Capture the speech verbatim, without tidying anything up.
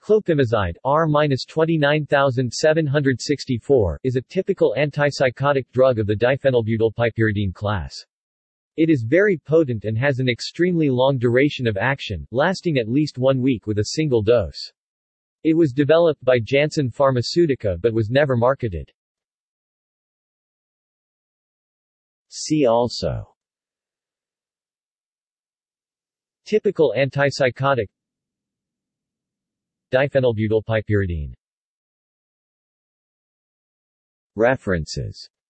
Clopimozide R twenty-nine seven hundred sixty-four is a typical antipsychotic drug of the diphenylbutylpyperidine class. It is very potent and has an extremely long duration of action, lasting at least one week with a single dose. It was developed by Janssen Pharmaceutica but was never marketed. See also: typical antipsychotic, diphenylbutylpyperidine. References